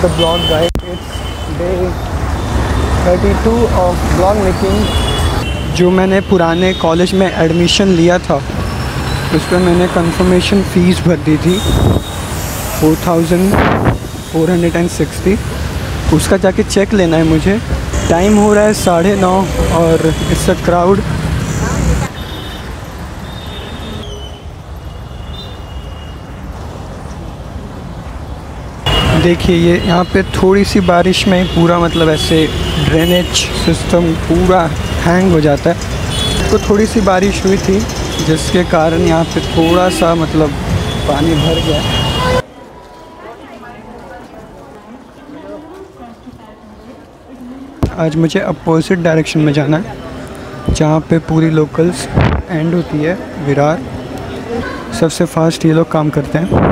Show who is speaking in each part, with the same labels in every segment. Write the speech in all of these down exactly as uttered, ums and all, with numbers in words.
Speaker 1: the vlog guys. It's day thirty-two of vlog making. जो मैंने पुराने कॉलेज में एडमिशन लिया था उस पर मैंने कंफर्मेशन फ़ीस भर दी थी four thousand four hundred and sixty. उसका जाके चेक लेना है मुझे। टाइम हो रहा है साढ़े नौ और इट्स अ क्राउड। देखिए ये यहाँ पे थोड़ी सी बारिश में पूरा मतलब ऐसे ड्रेनेज सिस्टम पूरा हैंग हो जाता है। तो थोड़ी सी बारिश हुई थी जिसके कारण यहाँ पे थोड़ा सा मतलब पानी भर गया। आज मुझे अपोजिट डायरेक्शन में जाना है जहाँ पे पूरी लोकल्स एंड होती है विरार। सबसे फास्ट ये लोग काम करते हैं।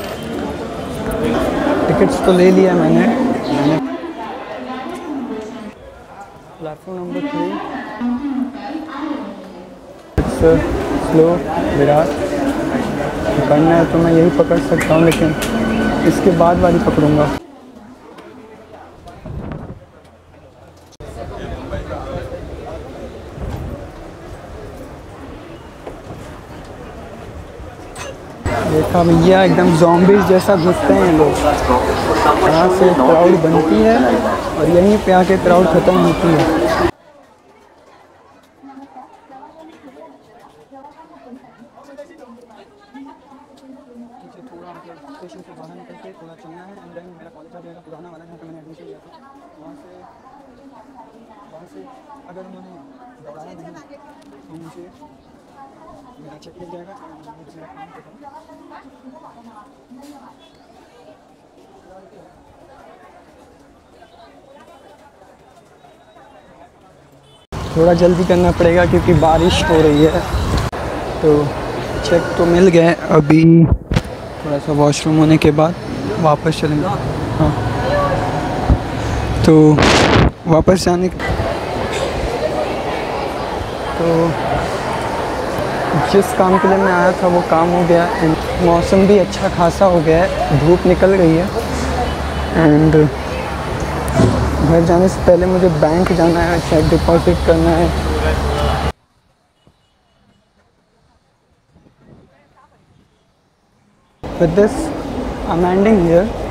Speaker 1: टिकट्स तो ले लिया मैंने मैंने platform number three it's slow Virar. पकड़ना है तो मैं यही पकड़ सकता हूँ लेकिन इसके बाद वाली पकड़ूंगा। देखा भैया एकदम ज़ॉम्बीज़ जैसा घुसते हैं लोग। यहाँ से क्राउड बनती है और यहीं पे आके क्राउड ख़त्म होती है। थोड़ा मतलब स्टेशन से बाहर निकल के थोड़ा चलना है एंड देन मेरा कॉलेज आ जाएगा पुराना वाला जहाँ पे मैंने एडमिशन लिया था। वहाँ से वहाँ से अगर उन्होंने दौड़ाया नहीं तो मुझे मेरा चेक मिल जाएगा। मेरा काम खत्म। थोड़ा जल्दी करना पड़ेगा क्योंकि बारिश हो रही है। तो चेक तो मिल गए। अभी थोड़ा सा वॉशरूम होने के बाद वापस चलेंगे। हाँ तो वापस जाने तो जिस काम के लिए मैं आया था वो काम हो गया एंड मौसम भी अच्छा खासा हो गया है। धूप निकल गई है एंड घर जाने से पहले मुझे बैंक जाना है, चेक डिपॉजिट करना है। With this, I'm ending here.